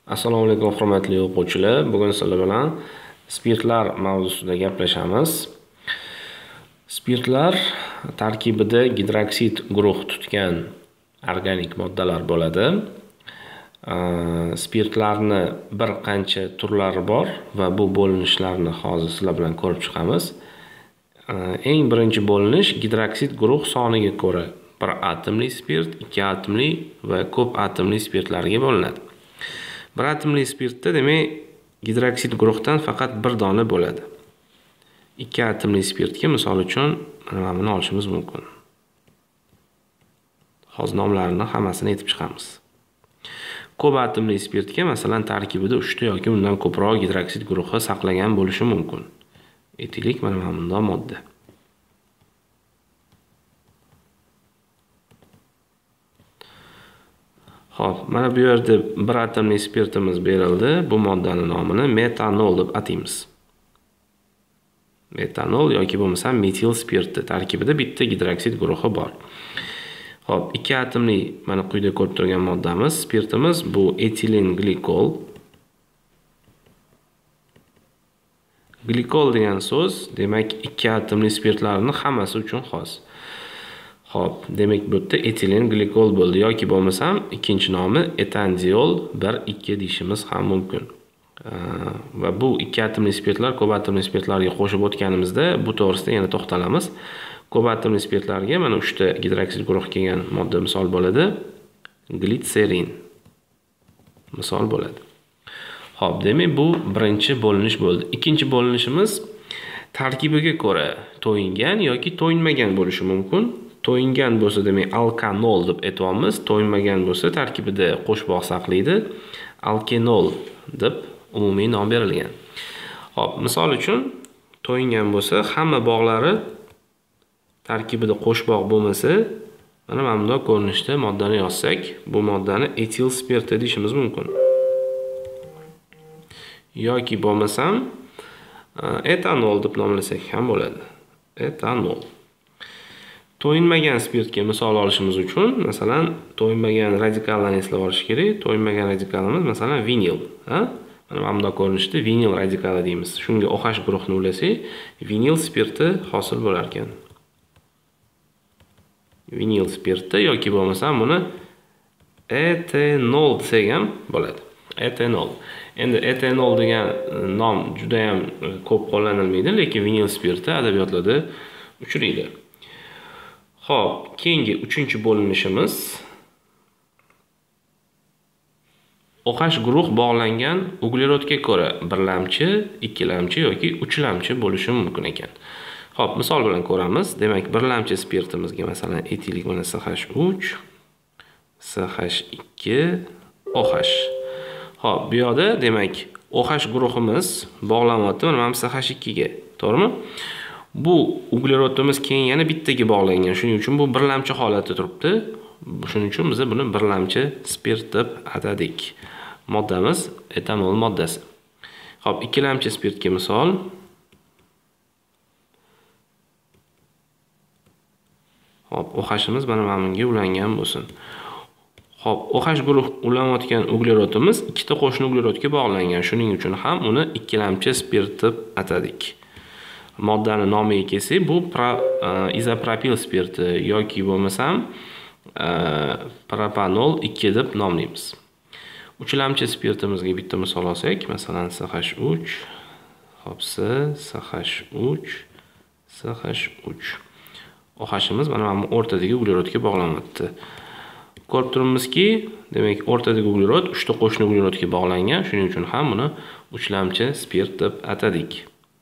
Assalomu alaykum hurmatli o'quvchilar. Bugun sizlar bilan spirtlar mavzusida gaplashamiz. Spirtlar tarkibida gidroksid guruh tutgan organik moddalar bo'ladi. Spirtlarni bir qancha turlari bor va bu bo'linishlarni hozir sizlar bilan ko'rib chiqamiz. Eng birinchi bo'linish gidroksid guruh soniga ko'ra bir atomli spirt, ikki atomli va ko'p atomli spirtlarga bo'linadi. Bir atomli spirtda demak gidroksid guruhdan faqat bir dona bo'ladi. Ikki atomli spirtga misol uchun mana buni olishimiz mumkin. Hozir nomlarini hammasini aytib chiqamiz. Ko'p atomli spirtga masalan tarkibida 3 ta yoki undan ko'proq gidroksid guruhi saqlagan bo'lishi mumkin. Etilik mana bunday modda. Xo'p, mana bu yerda bir atomli spirtimiz berildi. Bu moddaning nomini metanol deb ataymiz. Metanol yoki bo'lmasa metil spirti tarkibida bitta gidroksid guruhi bor. Xo'p, ikki atomli mana quyida ko'rib turgan moddamiz, spirtimiz bu etilin glikol. Glikol degan so'z, demak, ikki atomli spirtlarning hammasi uchun xos. Xo'p, demak bu yerda etilin glikol bo'ldi yoki bo'lmasam ikkinchi nomi etandiol 1,2 deyishimiz ham mumkin. Va bu ikki atomli spirtlar ko'p atomli spirtlarga qo'shib o'tganimizda bu to'g'risida yana to'xtalamiz. Ko'p atomli spirtlarga mana 3 ta gidroksid guruh kelgan modda misol bo'ladi. Glitserin misol bo'ladi. Xo'p, demak bu birinchi bo'linish bo'ldi. Ikkinchi bo'linishimiz tarkibiga ko'ra to'yingan yoki to'yinmagan bo'lishi mumkin. To'yingan bo'lsa demak alkanol deb aytamiz, to'yinmagan bo'lsa tarkibida qo'shbog' saqlaydi. Alkenol deb umumiy nom berilgan. Xo'p, misol uchun to'yingan bo'lsa hamma bog'lari tarkibida qo'shbog' bo'lmasa, mana bunday ko'rinishda moddani yozsak, bu moddani etil spirti deyishimiz mumkin. Yoki bo'lmasam etanol deb nomlasak ham bo'ladi. Etanol. To'yinmagan spirtga misol olishimiz uchun, masalan, to'yinmagan radikallarni eslab olish kerak. To'yinmagan radikalimiz masalan vinil, Mana bunday ko'rinishda vinil radikali deymiz. Shunga OH guruhni ulasak, vinil spirti hosil bo'lar ekan. Vinil spirti yoki bo'lmasam buni etanol desak ham bo'ladi. Etanol. Endi etanol degan nom juda ham ko'p qo'llanilmaydi, lekin vinil spirti adabiyotlarda uchraydi. Xo'p, keyingi uchinchi bo'linishimiz OH guruh bog'langan uglerodga ko'ra birlamchi, ikkilamchi yoki uchlamchi bo'lishi mumkin ekan. Xo'p, misol bilan ko'ramiz. Demak, birlamchi spirtimizga masalan etilik mana CH3, CH2, OH. Xo'p, bu yerda demak OH guruhimiz bog'lanyapti mana CH2 ga, to'g'rimi? Bu uglerodimiz keyin yana bittaga bog'langan. Shuning uchun bu birlamchi holatda turibdi. Shuning uchun biz buni birlamchi spirt deb atadik. Moddamiz etanol moddasi. Xo'p, ikkilamchi spirtga misol Xo'p, OH'imiz mana bunga ulangan bo'lsin. Xo'p, OH guruh ulanayotgan uglerodimiz ikkita qo'shni uglerodga bog'langan. Shuning uchun ham uni ikkilamchi spirt deb atadik. Moddani nomiga kelsak, bu izopropil spirti yoki bo'lmasam propanol 2 deb nomlaymiz. Uchlamchi spirtimizga bitta misol olsak, masalan CH3, hop CH3, CH3. OH'imiz mana bu o'rtadagi uglerodga bog'lanyapti. Ko'rib turibmizki, demak o'rtadagi uglerod 3 ta qo'shni uglerodga bog'langan. Shuning uchun ham buni uchlamchi spirt deb atadik.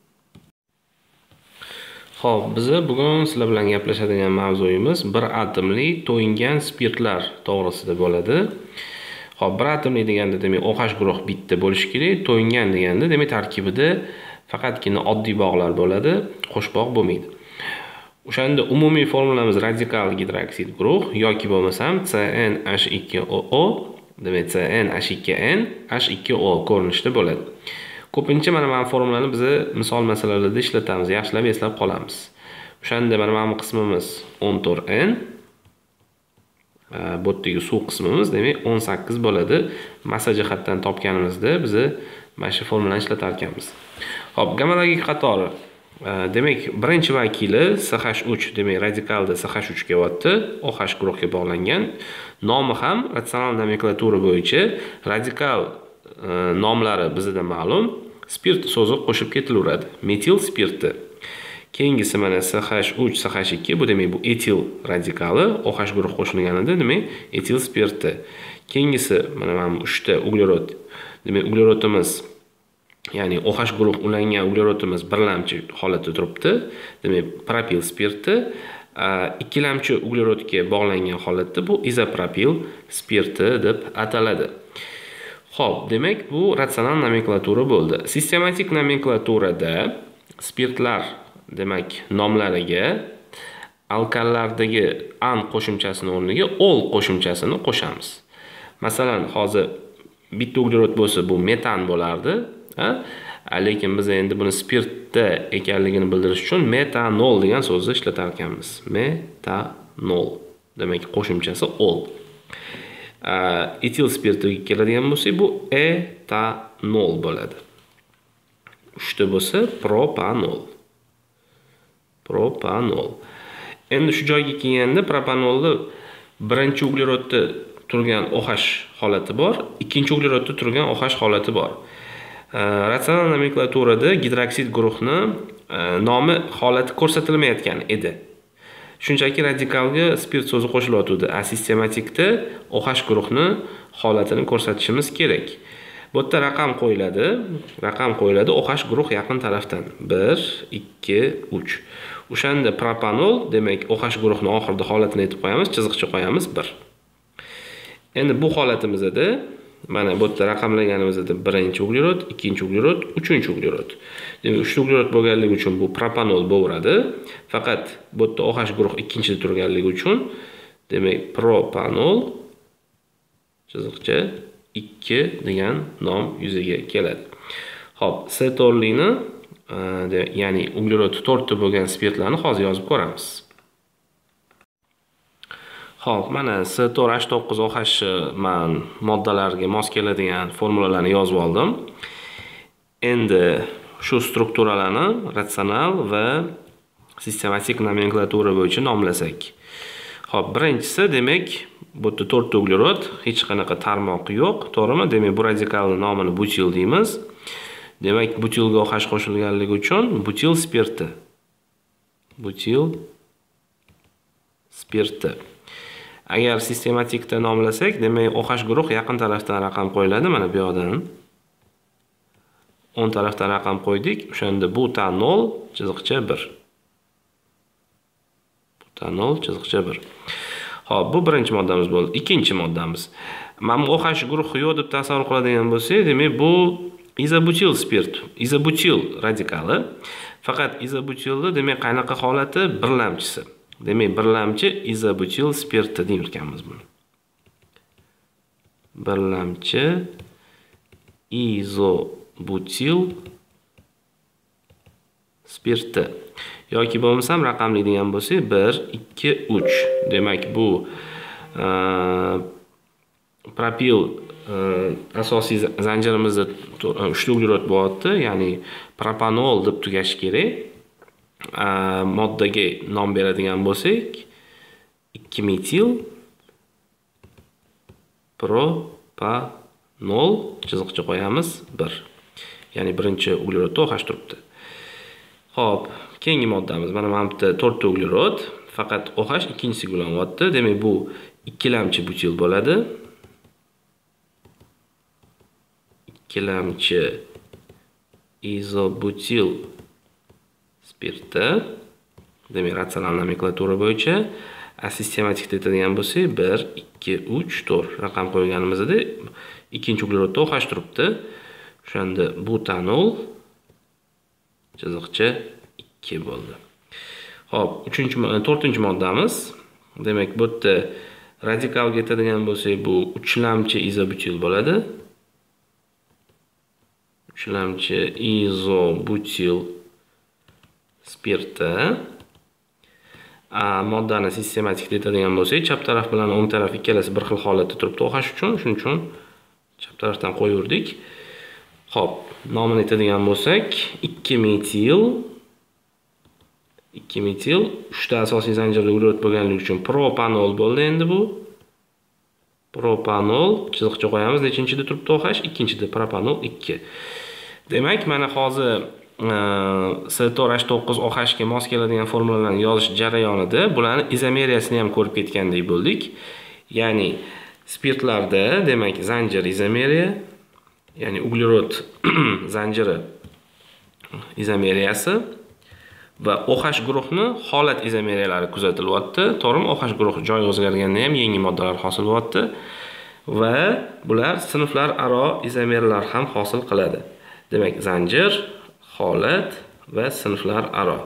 Xo'p, biz bugun sizlar bilan gaplashadigan mavzuyimiz bir atomli to'yingan spirtlar to'g'risida bo'ladi. Xo'p, bir atomli deganda demak OH guruh bitta bo'lishi kerak, to'yingan deganda demak tarkibida faqatgina oddiy bog'lar bo'ladi, qo'shbog' bo'lmaydi. O'shanda umumiy formulamiz radikal gidroksid guruh yoki bo'lmasam CnH2OO, demak CnH2n H2O ko'rinishda bo'ladi. Ko'pincha mana bu formulani biz misol masalalarda ishlatamiz, yaxshilab eslab qolamiz. O'shanda mana bu qismimiz 14n Bu yerdagi suv qismimiz demak 18 bo'ladi. Massa jihatdan topganimizda biz mana shu formulani ishlatar ekanmiz. Xo'p, gamma-logik qatori. Demak, birinchi vakili CH3, demak radikalda CH3 kelyapti, OH guruhga bog'langan. Nomi ham ratsional nomenklatura bo'yicha radikal nomlari bizda ma'lum. Spirt so'zi qo'shib ketilaveradi. Metil spirti. Keyingisi mana CH3, CH2, bu demak bu etil radikali, OH guruh qo'shilganida demak etil spirti. Keyingisi mana 3 ta uglerod. Demak uglerodimiz, ya'ni OH guruh ulangan uglerodimiz birlamchi holatda turibdi. Demak propil spirti. Ikkilamchi uglerodga bog'langan holatda bu izopropil spirti deb ataladi. Xo'p, demak bu ratsional nomenklatura bo'ldi. Sistematik nomenklaturada spirtlar demak nomlariga alkallardagi an qo'shimchasini o'rniga ol qo'shimchasini qo'shamiz. Masalan, hozir bitta uglerod bo'lsa bu metan bo'lardi, lekin biz endi buni spirtda ekanligini bildirish uchun metanol degan so'zni ishlatar ekanmiz. Metanol demak qo'shimchasi ol. Etil spirtiga keladigan bo'lsak, bu etanol bo'ladi. 3 ta bo'lsa propanol. Propanol. Endi shu joyga kelganda propanolda birinchi uglerodda turgan OH holati bor, ikkinchi uglerodda turgan OH holati bor. Ratsional nomenklaturada gidroksid guruhni nomi holati ko'rsatilmayotgan edi. Shunchaki radikalga spirt so'zi qo'shilyotdi. Sistematikda OH guruhni holatini ko'rsatishimiz kerak. Bu yerda raqam qo'yiladi. Raqam qo'yiladi OH guruh yaqin tarafdan. 1, 2, 3. O'shanda propanol, demak OH guruhni oxirida holatini aytib qo'yamiz, chiziqcha qo'yamiz 1. Endi bu holatimizda mana bu yerda raqamlaganimizda birinchi uglerod, ikkinchi uglerod, uchinchi uglerod. Demak, 3 uglerod bo'lganligi uchun bu propanol bo'laveradi. Faqat bu yerda OH guruh ikkinchida turganligi uchun demak propanol chiziqcha 2 degan nom yuzaga keladi. Xo'p, C-torlini, ya'ni uglerod 4 ta bo'lgan spirtlarni hozir yozib ko'ramiz. Xo'p, mana C4H9OH men moddalarga mos keladigan formulalarni yozib oldim. Endi shu strukturalarni ratsional va sistematik nomenklatura bo'yicha nomlasak. Xo'p, birinchisi demak bu yerda 4 ta uglerod, hech qanaqa tarmoq yo'q, to'g'rimi? Demak bu radikalning nomini butil deymiz. Demak butilga OH qo'shilganligi uchun butil spirti. Butil spirti. Agar sistematikda nomlasak, demak OH guruh yaqin tarafdan raqam qo'yiladi, mana bu yoqdan. 10 tarafdan raqam qo'ydik, o'shanda butanol chiziqcha 1. Butanol chiziqcha 1. Xo'p, bu birinchi moddamiz bo'ldi. Ikkinchi moddamiz. Mana bu OH guruhi yo'q deb tasavvur qiladigan bo'lsak, demak bu izobutil spirt, izobutil radikali. Faqat izobutilda demak qanaqa holati? Birlamchisi. Demak, birlamchi izobutil spirti deymiz buni. Birlamchi izobutil spirti. Yoki bo'lmasam raqamli degan bo'lsak 1, 2, 3. Demak bu propil asosiy zanjirimizda 3 ta uglerod bo'lyapti, ya'ni propanol deb tugashi kerak. Moddaga nom beradigan bo'lsak 2 metil propanol chiziqcha qo'yamiz 1. Ya'ni birinchi uglerodda OH turibdi. Xo'p, keyingi moddamiz mana bu yerda 4 ta uglerod, faqat OH ikkinchisiga ulanyapti. Demak bu ikkilamchi butil bo'ladi. Ikkilamchi izobutil spirti. Demak ratsional nomenklatura bo'yicha sistematikda aytadigan bo'lsak 1, 2, 3, 4 raqam qo'yganimizda ikkinchi uglerodda OH turibdi. O'shanda butanol chiziqcha 2 bo'ldi. Xo'p, 4-chi moddamiz. Demak, bu yerda radikalga aytadigan bo'lsak, bu uchlamchi izobutil bo'ladi. Uchlamchi izobutil spirti. moddani sistematik deydigan bo'lsak, chap taraf bilan o'ng taraf ikkalasi bir xil holatda turibdi OH uchun. Shuning uchun chap tarafdan qo'yaverdik. Xo'p, nomini aytadigan bo'lsak, 2 metil 3 ta asosiy zanjirli uglerod bo'lganligi uchun propanol bo'ldi. Endi bu propanol chiziqcha qo'yamiz. Nechinchida turibdi OH? Ikkinchida propanol 2. Demak, mana hozir C4H9 OH ga mos keladigan formulalarni yozish jarayonida bularni izomeriyasini ham ko'rib ketgandek bo'ldik. Ya'ni spirtlarda, demak, zanjir izomeriya, ya'ni uglerod zanjiri izomeriyasi va OH guruhni holat izomeriyalari kuzatilyapti. To'g'rimi? OH guruhi joyi o'zgarganda ham yangi moddalar hosil bo'lyapti va bular sinflar aro izomerlar ham hosil qiladi. Demak, zanjir, holat va sinflar aro.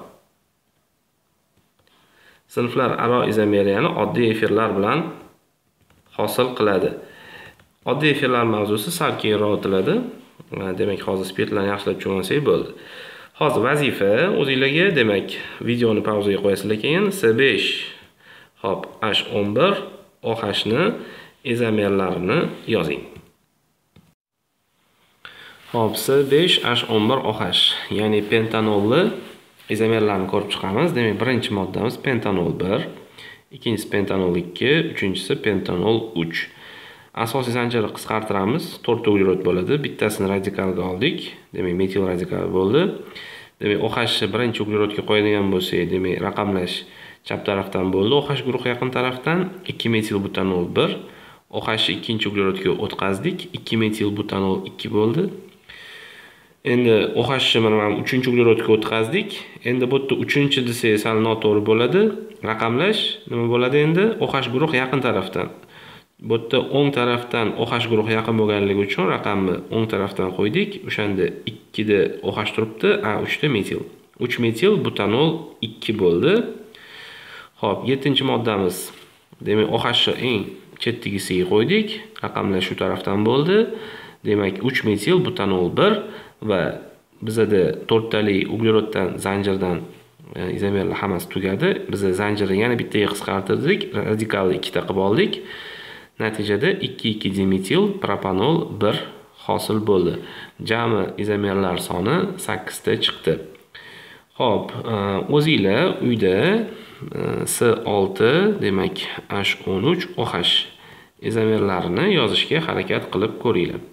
Sinflar aro izomeriyani oddiy efirlar bilan hosil qiladi. Oddiy efirlar mavzusi sal keyinroq o'tiladi. Demak, hozir spirtlarni yaxshilab tushunsak bo'ldi. Hozir vazifa o'zingizlarga, demak, videoni pauzaga qo'yasizlar, keyin C5 hop H11 OH ni izomerlarini yozing. Hop, C5 H11 OH, ya'ni pentanolli izomerlarni ko'rib chiqamiz. Demak, birinchi moddamiz pentanol 1, ikkinchisi pentanol 2, uchinchisi pentanol 3. Asosiy zanjirni qisqartiramiz. 4 ta uglerod bo'ladi. Bittasini radikalga oldik. Demak, metil radikal bo'ldi. Demak, OH birinchi uglerodga qo'yadigan bo'lsak, demak, raqamlash chap tarafdan bo'ldi. OH guruhi yaqin tarafdan 2 metil butanol 1. OH ikkinchi uglerodga o'tkazdik. 2 metil butanol 2 bo'ldi. Endi OH mana 3-chi uglerodga o'tkazdik. Endi bu yerda 3-chi desak sal noto'g'ri bo'ladi. Raqamlash nima bo'ladi endi? OH guruhi yaqin tarafdan. Bu yerda o'ng tarafdan OH guruhi yaqin bo'lganligi uchun raqamni o'ng tarafdan qo'ydik. O'shanda 2 da OH turibdi, 3 da metil. 3 metil butanol 2 bo'ldi. Xo'p, 7-moddamiz. Demak, OH eng chetdagisiga qo'ydik. Raqamlash shu tarafdan bo'ldi. Demak, 3 metil butanol 1 va bizada 4 tali ugleroddan zanjirdan izomerlar hammasi tugadi. Biz zanjirni yana bittaga qisqartirdik, radikalni 2 ta qilib oldik. Natijada 2,2 dimetil propanol 1 hosil bo'ldi. Jami izomerlar soni 8 ta chiqdi. Xo'p, o'zingizlar uyda C6, demak H13 OH izomerlarini yozishga harakat qilib ko'ringlar.